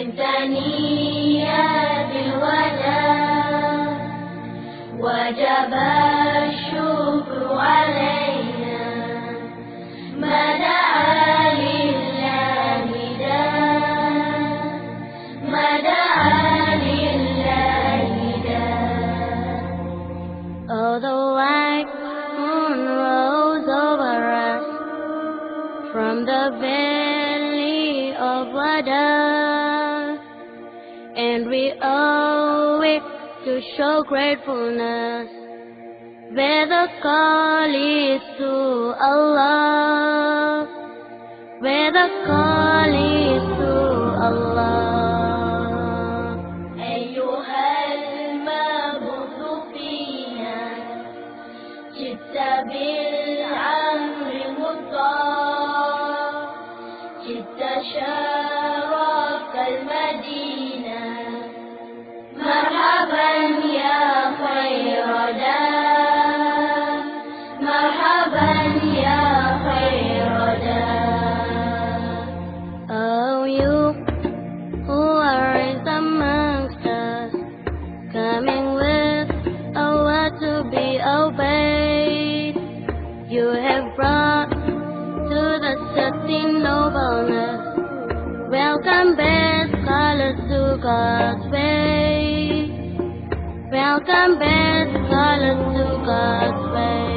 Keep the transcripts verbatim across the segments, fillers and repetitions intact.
من ثنيات الوداع وجب الشكر علينا ما دعا لله داع ما دعا لله داع. Oh, the white moon rose over us from the valley of Wada, and we owe it to show gratefulness where the call is to Allah, where the call is to Allah. أيها المبعوث فينا جئت بالأمر المطاع جئت شرفت المدينة مرحبا يا خير داع مرحبا يا خير داع. Oh, you who are amongst us, coming with a word to be obeyed, you have brought to the city nobleness. Welcome best scholars to God's way. Welcome best scholars to God's way.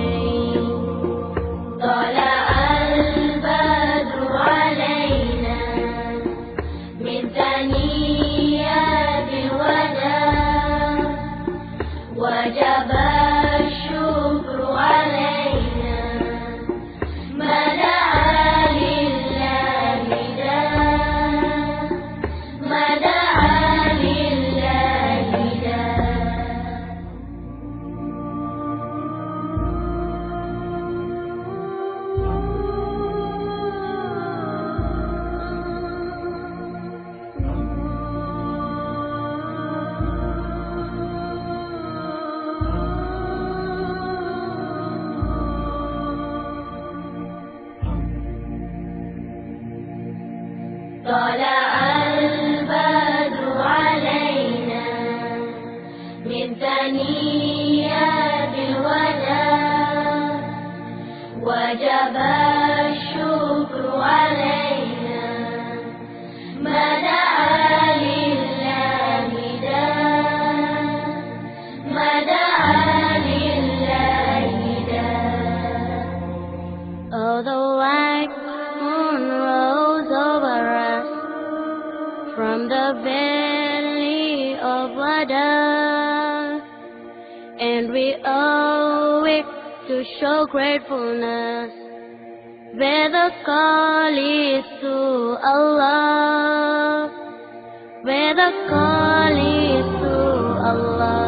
طلع البدر علينا من ثنيات الوداع وجب الشكر علينا ما دعا لله داع ما دعا لله داع. طلع البدر علينا من ثنيات الوداع وجب الشكر علينا ما دعا لله داع ما دعا لله داع. Oh, the white moon rose over us from the valley of Wada, and we owe it to show gratefulness where the call is to Allah, where the call is to Allah.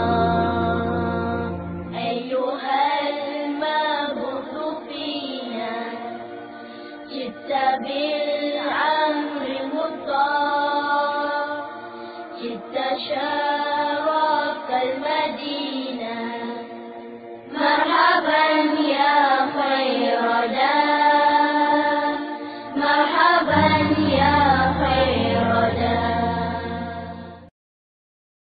أيها المبعوث فينا جئت بالأمر المطاع جئت